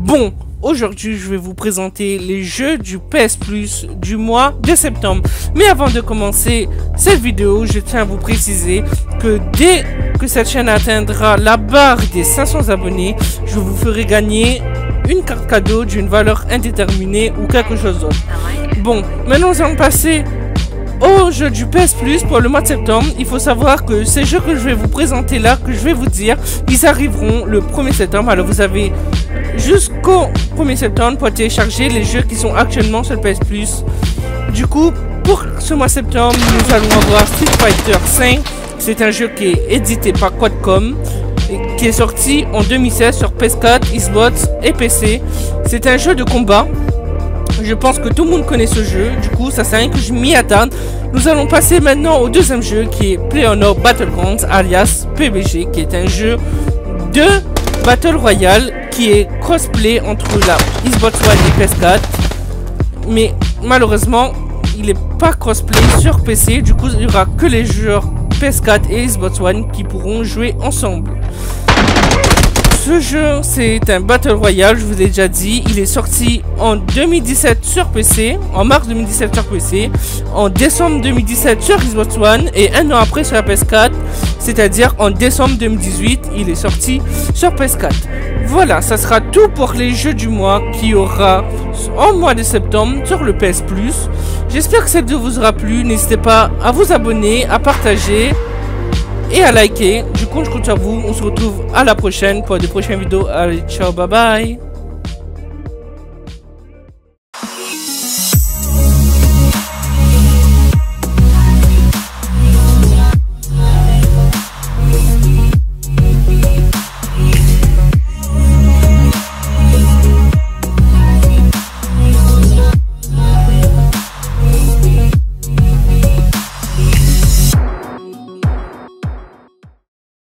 Bon, aujourd'hui je vais vous présenter les jeux du PS Plus du mois de septembre. Mais avant de commencer cette vidéo, je tiens à vous préciser que dès que cette chaîne atteindra la barre des 500 abonnés, je vous ferai gagner une carte cadeau d'une valeur indéterminée ou quelque chose d'autre. Bon, maintenant nous allons passer au jeu du PS Plus pour le mois de septembre. Il faut savoir que ces jeux que je vais vous présenter là, que je vais vous dire, ils arriveront le 1er septembre. Alors vous avez jusqu'au 1er septembre pour télécharger les jeux qui sont actuellement sur le PS Plus. Du coup, pour ce mois de septembre, nous allons avoir Street Fighter 5. C'est un jeu qui est édité par Quadcom et qui est sorti en 2016 sur PS4, Xbox et PC. C'est un jeu de combat. Je pense que tout le monde connaît ce jeu, du coup ça sert à rien que je m'y attarde. Nous allons passer maintenant au deuxième jeu qui est PlayerUnknown's Battlegrounds alias PBG, qui est un jeu de Battle Royale qui est crossplay entre la Xbox One et PS4. Mais malheureusement il n'est pas crossplay sur PC, du coup il n'y aura que les joueurs PS4 et Xbox One qui pourront jouer ensemble. Ce jeu, c'est un Battle Royale, je vous ai déjà dit. Il est sorti en 2017 sur PC, en mars 2017 sur PC, en décembre 2017 sur Xbox One et un an après sur la PS4, c'est-à-dire en décembre 2018, il est sorti sur PS4. Voilà, ça sera tout pour les jeux du mois qu'il y aura en mois de septembre sur le PS Plus. J'espère que cette vidéo vous aura plu. N'hésitez pas à vous abonner, à partager et à liker. Du coup je compte sur vous. On se retrouve à la prochaine pour de prochaines vidéos. Allez, ciao, bye bye.